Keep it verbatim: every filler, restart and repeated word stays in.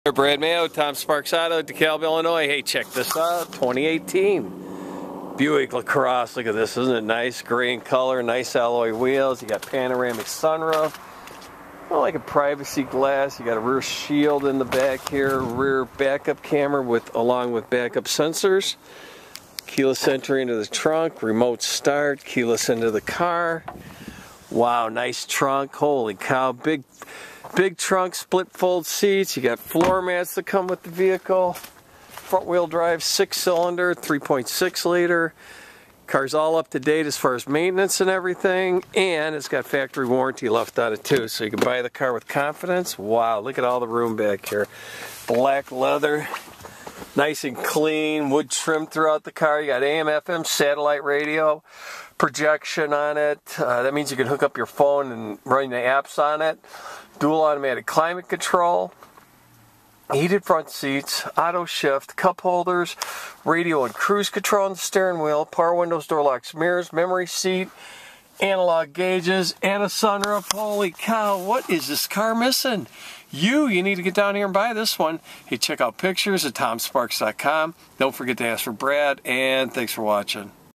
Brad Mayo, Tom Sparks Auto, DeKalb, Illinois. Hey, check this out, twenty eighteen Buick LaCrosse. Look at this, isn't it nice? Gray in color, nice alloy wheels. You got panoramic sunroof. Well, like a privacy glass. You got a rear shield in the back here, rear backup camera with along with backup sensors. Keyless entry into the trunk, remote start, keyless into the car. Wow, nice trunk. Holy cow, big big trunk, split fold seats. You got floor mats that come with the vehicle. Front wheel drive, six cylinder, three point six liter. Car's all up to date as far as maintenance and everything, and it's got factory warranty left on it too, so you can buy the car with confidence. Wow, look at all the room back here. Black leather, nice and clean, wood trim throughout the car. You got A M F M satellite radio, projection on it. Uh, that means you can hook up your phone and run the apps on it. Dual automatic climate control. Heated front seats, auto shift, cup holders, radio and cruise control on the steering wheel, power windows, door locks, mirrors, memory seat, analog gauges, and a sunroof. Holy cow, what is this car missing? You, you need to get down here and buy this one. Hey, check out pictures at tom sparks dot com. Don't forget to ask for Brad, and thanks for watching.